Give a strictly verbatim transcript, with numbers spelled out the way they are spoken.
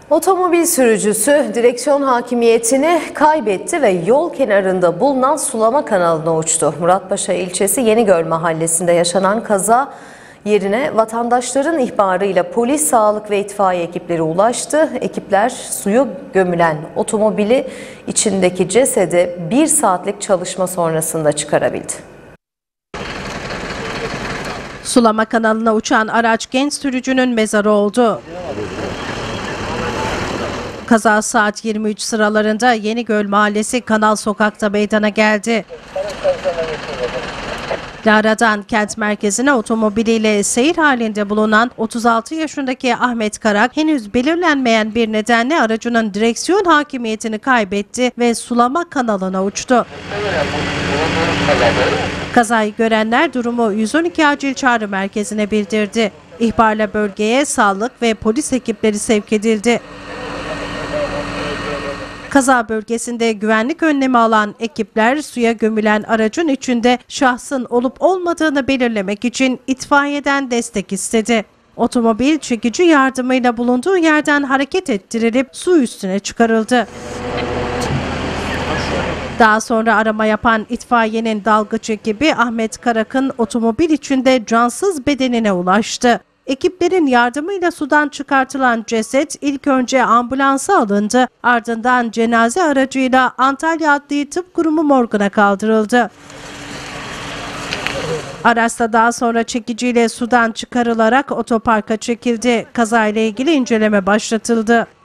Otomobil sürücüsü direksiyon hakimiyetini kaybetti ve yol kenarında bulunan sulama kanalına uçtu. Muratpaşa ilçesi Yenigöl mahallesinde yaşanan kaza yerine vatandaşların ihbarıyla polis, sağlık ve itfaiye ekipleri ulaştı. Ekipler suyu gömülen otomobili içindeki cesedi bir saatlik çalışma sonrasında çıkarabildi. Sulama kanalına uçan araç genç sürücünün mezarı oldu. Kaza saat yirmi üç sıralarında Yenigöl Mahallesi Kanal Sokak'ta meydana geldi. Lara'dan kent merkezine otomobiliyle seyir halinde bulunan otuz altı yaşındaki Ahmet Karak henüz belirlenmeyen bir nedenle aracının direksiyon hakimiyetini kaybetti ve sulama kanalına uçtu. Kazayı görenler durumu yüz on iki acil çağrı merkezine bildirdi. İhbarla bölgeye sağlık ve polis ekipleri sevk edildi. Kaza bölgesinde güvenlik önlemi alan ekipler suya gömülen aracın içinde şahsın olup olmadığını belirlemek için itfaiyeden destek istedi. Otomobil çekici yardımıyla bulunduğu yerden hareket ettirilip su üstüne çıkarıldı. Daha sonra arama yapan itfaiyenin dalgıç ekibi Ahmet Karak'ın otomobil içinde cansız bedenine ulaştı. Ekiplerin yardımıyla sudan çıkartılan ceset ilk önce ambulansa alındı, ardından cenaze aracıyla Antalya Adli Tıp Kurumu morguna kaldırıldı. Araç da daha sonra çekiciyle sudan çıkarılarak otoparka çekildi. Kazayla ilgili inceleme başlatıldı.